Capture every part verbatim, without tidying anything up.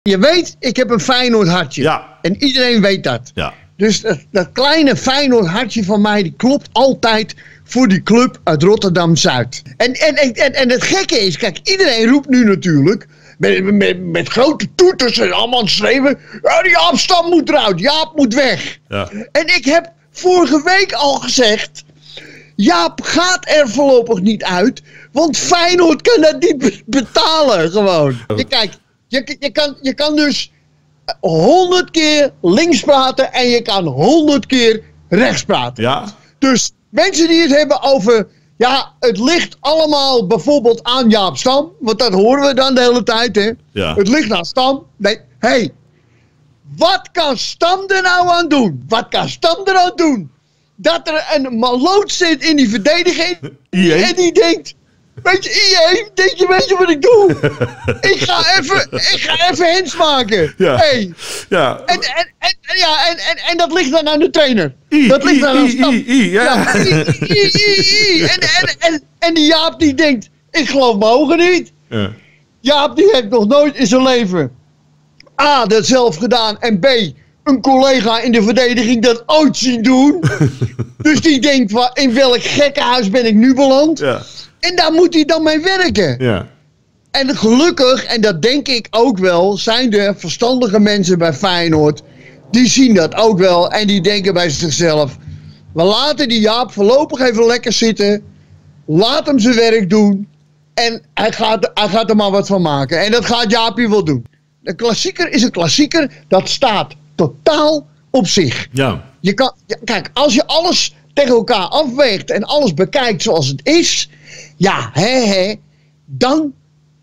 Je weet, ik heb een Feyenoord hartje. Ja. En iedereen weet dat. Ja. Dus dat, dat kleine Feyenoord hartje van mij, die klopt altijd voor die club uit Rotterdam-Zuid. En, en, en, en het gekke is, kijk, iedereen roept nu natuurlijk, met, met, met grote toeters en allemaal schreeuwen, ja, die Jaap Stam moet eruit, Jaap moet weg. Ja. En ik heb vorige week al gezegd, Jaap gaat er voorlopig niet uit, want Feyenoord kan dat niet be- betalen gewoon. Je, kijk, je, je, kan, je kan dus honderd keer links praten en je kan honderd keer rechts praten. Ja. Dus mensen die het hebben over, ja, het ligt allemaal bijvoorbeeld aan Jaap Stam, want dat horen we dan de hele tijd, hè. Ja. Het ligt aan Stam. Nee, hé, hey, wat kan Stam er nou aan doen? Wat kan Stam er aan doen? Dat er een maloot zit in die verdediging I E? en die denkt, weet je, I E, denk je, weet je wat ik doe? ik ga even, ik ga even hens maken. Ja. Hey. Ja. En, en, en, en, ja, en, en, en dat ligt dan aan de trainer. I, dat ligt I, dan aan I, Stam. I, I, ja. Ja, I, I, I, I. En, en, en, en die Jaap die denkt, ik geloof mijn ogen niet. Ja. Jaap die heeft nog nooit in zijn leven A, dat zelf gedaan en B, een collega in de verdediging dat ooit zien doen. Dus die denkt, wa- in welk gekkenhuis ben ik nu beland? Ja. En daar moet hij dan mee werken. Ja. En gelukkig, en dat denk ik ook wel, zijn er verstandige mensen bij Feyenoord. Die zien dat ook wel en die denken bij zichzelf, we laten die Jaap voorlopig even lekker zitten. Laat hem zijn werk doen. En hij gaat, hij gaat er maar wat van maken. En dat gaat Jaapie wel doen. Een klassieker is een klassieker. Dat staat totaal op zich. Ja. Je kan, ja, kijk, als je alles tegen elkaar afweegt en alles bekijkt zoals het is. Ja, hè, hè. Dan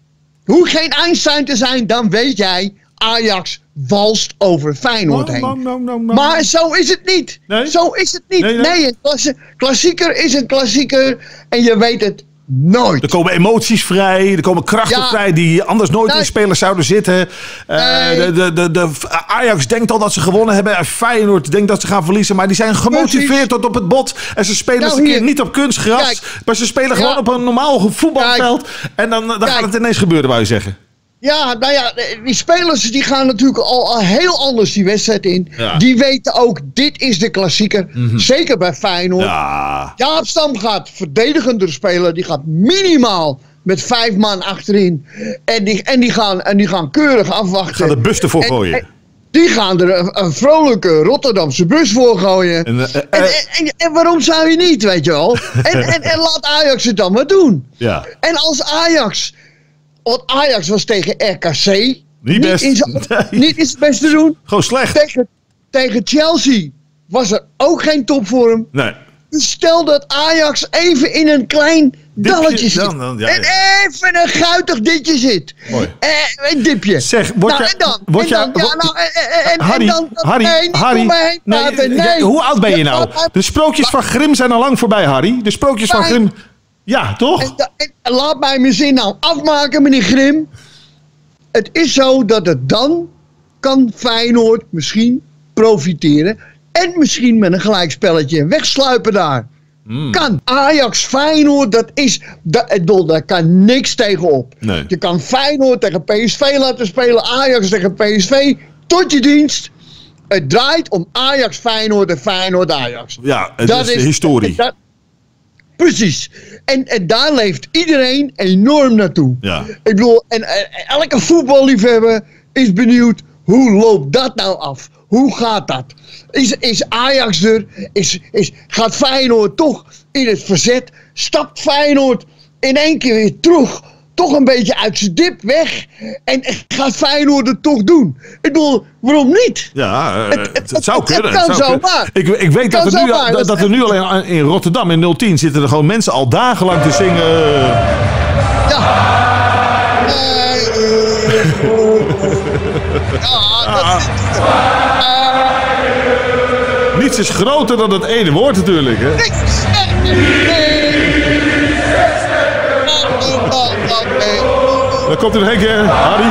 hoef geen Einstein te zijn. Dan weet jij, Ajax walst over Feyenoord No, heen. no, no, no, no. Maar zo is het niet. Nee? Zo is het niet. Nee, Nee, nee. een klassi- klassieker is een klassieker. En je weet het nooit. Er komen emoties vrij, er komen krachten Ja. vrij die anders nooit Nee. in spelers zouden zitten. Uh, Nee. de, de, de, de Ajax denkt al dat ze gewonnen hebben. En Feyenoord denkt dat ze gaan verliezen. Maar die zijn gemotiveerd Precies. tot op het bot. En ze spelen Nou, eens een keer hier. niet op kunstgras. Kijk. Maar ze spelen Ja. gewoon op een normaal voetbalveld. En dan, dan gaat Kijk. het ineens gebeuren, wou je zeggen. Ja, nou ja, die spelers die gaan natuurlijk al, al heel anders die wedstrijd in. Ja. Die weten ook, dit is de klassieker. Mhm. Zeker bij Feyenoord. Ja. Jaap Stam gaat verdedigender spelen. Die gaat minimaal met vijf man achterin. En die, en die, gaan, en die gaan keurig afwachten. Gaan de bus ervoor En- gooien. en die gaan er een, een vrolijke Rotterdamse bus voor gooien. En, En, eh, eh, en, en, en waarom zou je niet, weet je wel? En, en, en laat Ajax het dan maar doen. ja. En als Ajax... Want Ajax was tegen R K C... Niet, best. in zijn, Nee. niet in zijn best te doen. Gewoon slecht. Tegen, tegen Chelsea was er ook geen topvorm. Nee. Dus stel dat Ajax even in een klein dalletje zit. dan- dan- ja, en ja. even een guitig ditje zit. Mooi. Eh, een dipje. Zeg, word nou, jij- en dan? word en jij- dan? Ja, word- nou, en, en, en, Harry, en dan, dan Harry, nee, niet Harry. om me heen praten. Nee, Nee. hoe oud ben je nou? laat- De sprookjes van Grimm zijn al lang voorbij, Harry. De sprookjes van Nee. Grimm... Ja, toch? En, da- en, en laat mij mijn zin nou afmaken, meneer Grim. Het is zo dat het dan kan Feyenoord misschien profiteren. En misschien met een gelijkspelletje wegsluipen daar. Hmm. Kan. Ajax Feyenoord, dat is... Dat, ik bedoel, daar kan niks tegenop. Nee. Je kan Feyenoord tegen P S V laten spelen. Ajax tegen P S V. Tot je dienst. Het draait om Ajax Feyenoord en Feyenoord Ajax. Ja, het is de historie. dat- precies. En, en daar leeft iedereen enorm naartoe. Ja. Ik bedoel, en, en elke voetballiefhebber is benieuwd, hoe loopt dat nou af? Hoe gaat dat? Is, is Ajax er? Is, is, gaat Feyenoord toch in het verzet? Stapt Feyenoord in één keer weer terug? Toch een beetje uit zijn dip weg? En gaat Feyenoord het toch doen? Ik bedoel, waarom niet? Ja, eh, Het- het, het- het zou het- kunnen. het kan zou zomaar. kunnen. Ik, ik weet dat kan er, nu, zomaar, dat, dat dat is er nu alleen in Rotterdam in nul tien zitten er gewoon mensen al dagenlang te zingen. Ja. Nee, eh, ja, dat is... Niets is groter dan het ene woord natuurlijk. Hè? Niks. Dan komt er nog een keer, Harry.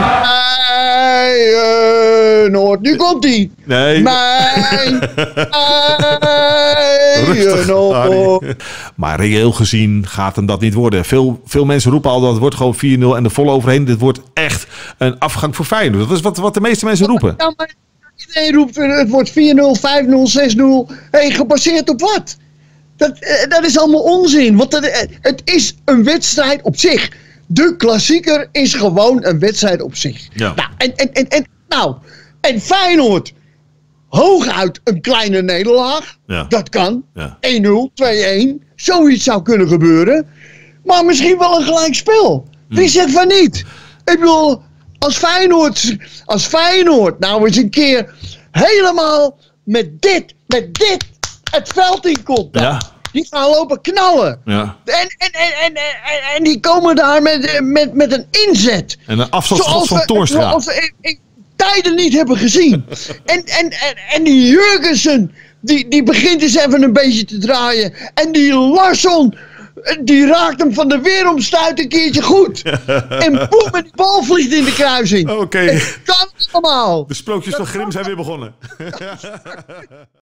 Feyenoord. Nu komt ie. Nee. Mijn Feyenoord. Rustig, no. Arie. Maar reëel gezien gaat hem dat niet worden. Veel, veel mensen roepen al dat het wordt gewoon vier nul en de volle overheen. Dit wordt echt een afgang voor Feyenoord. Dat is wat, wat de meeste mensen roepen. Ja, maar iedereen roept het wordt vier nul, vijf nul, zes nul. Hey, gebaseerd op wat? Dat, eh, dat is allemaal onzin. Want het, eh, het is een wedstrijd op zich. De klassieker is gewoon een wedstrijd op zich. Ja. Nou, en, en, en, en, nou, en Feyenoord, hooguit een kleine nederlaag. Ja. Dat kan. Ja. één nul, twee-een. Zoiets zou kunnen gebeuren. Maar misschien wel een gelijkspel. Wie zegt van niet? Ik bedoel, als Feyenoord, als Feyenoord nou eens een keer helemaal met dit, met dit het veld in komt. Ja. Die gaan lopen knallen. Ja. En, en, en, en, en, en die komen daar met, met, met een inzet. En een afstandsschot van we- Toornstra. zoals we in, in tijden niet hebben gezien. en, en, en, en die Jurgensen, die, die begint eens even een beetje te draaien. En die Larsson, die raakt hem van de weeromstuit een keertje goed. En boem, en die bal vliegt in de kruising. Oké. Het kan allemaal. De sprookjes van Grimm zijn weer begonnen.